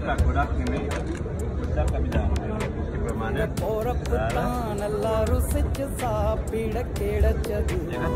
ගොඩක් නෙමෙයි. පොඩ්ඩක් අපි දානවා. ප්‍රමාණය. පොරපුතාන ලාරුසිච්ච සාපිඩ කෙඩචදි.